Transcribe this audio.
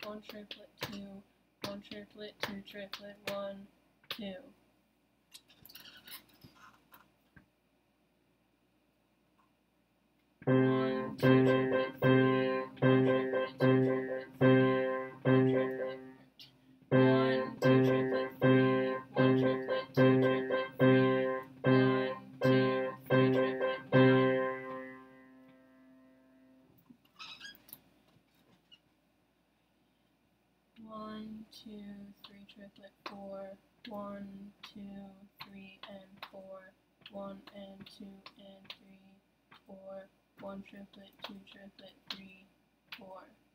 1 triplet, 2, 1 triplet, 2 triplet, 1, 2. 1, 2 triplet, 3, 1 triplet, 2 triplet, 3, 1 triplet, 1, 2 triplet, 3, 1 triplet, 2 triplet, 3, 1, 2, 3 triplet, 1. 1, 2, 3 triplet, 4, 1, 2, 3 and 4, 1 and 2 and 3, 4, 1 triplet, 2 triplet, 3, 4.